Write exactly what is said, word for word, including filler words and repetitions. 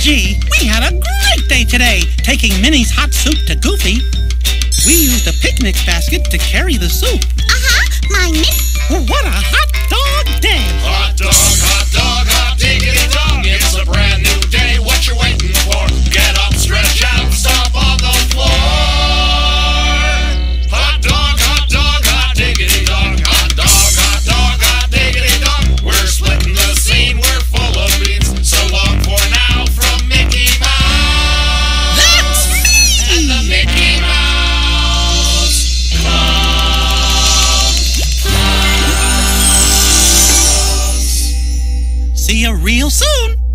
Gee, we had a great day today, taking Minnie's hot soup to Goofy. We used a picnic basket to carry the soup. Uh-huh, my Minnie. What a hot dog day! Hot dog, hot dog, hot diggity dog. It's a brand new day, what you waiting for? Get up, stretch out, stomp on the floor. Hot dog, hot dog, hot diggity dog. Hot dog, hot dog, hot diggity dog. We're splitting the scene, we're full of beans. So long for now from Mickey Mouse. That's me! And the Mickey Mouse Club. See you real soon!